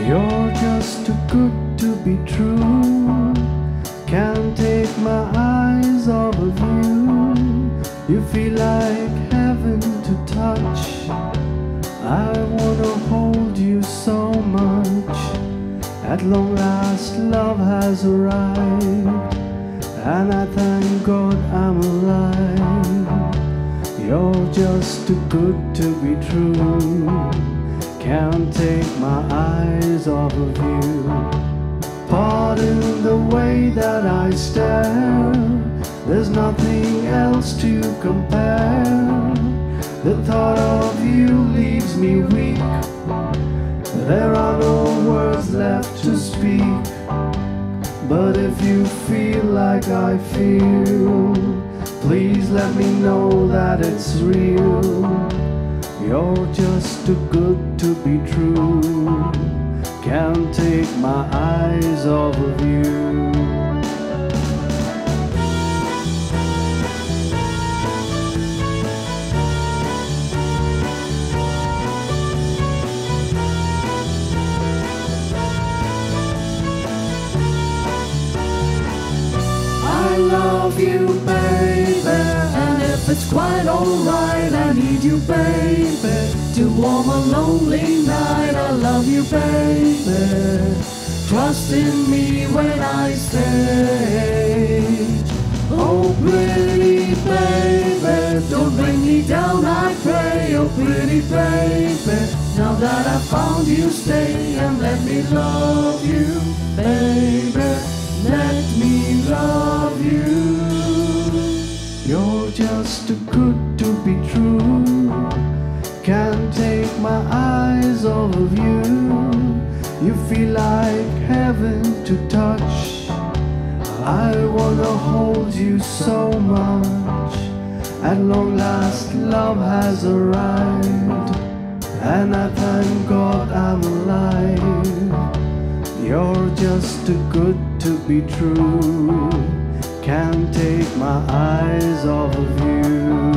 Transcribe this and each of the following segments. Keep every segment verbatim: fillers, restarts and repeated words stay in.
You're just too good to be true. Can't take my eyes off of you. You feel like heaven to touch. I wanna hold you so much. At long last love has arrived, and I thank God I'm alive. You're just too good to be true. Can't take my eyes off of you. Pardon the way that I stare. There's nothing else to compare. The thought of you leaves me weak. There are no words left to speak. But if you feel like I feel, please let me know that it's real. You're just too good to be true. Can't take my eyes off of you. I love you, baby, and if it's quite alright, I need you, baby, to warm a lonely night. I love you, baby, trust in me when I say, oh pretty baby, don't bring me down, I pray. Oh pretty baby, now that I found you, stay and let me love you, baby, let me love you. You're just too good to be true. Can't take my eyes off of you. You feel like heaven to touch. I wanna hold you so much. At long last love has arrived, and I thank God I'm alive. You're just too good to be true. Can't take my eyes off of you.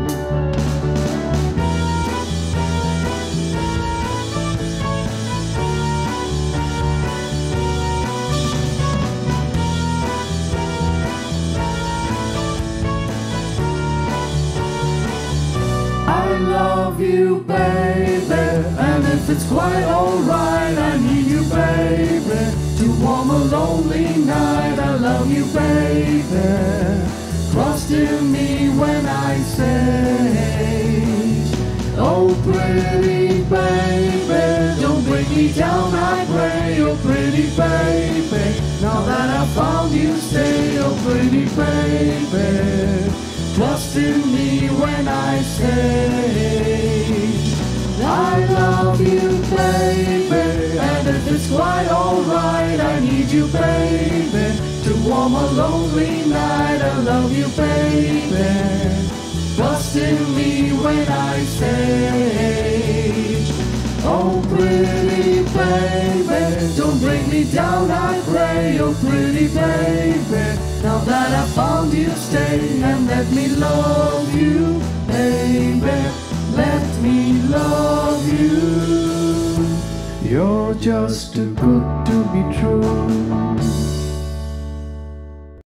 I love you, baby, and if it's quite alright, I need you, baby, to warm a lonely night. I love you, baby, trust in me when I say, oh pretty baby, don't bring me down, I pray. Oh pretty baby, now that I found you, stay. Oh pretty baby, trust in me when I say, I love you, baby, and if it's quite alright, I need you, baby, to warm a lonely night. I love you, baby, trust in me when I say, oh pretty baby, don't bring me down, I pray. Oh pretty baby, now that I found you, stay and let me love you, baby, let me love you. You're just too good to be true.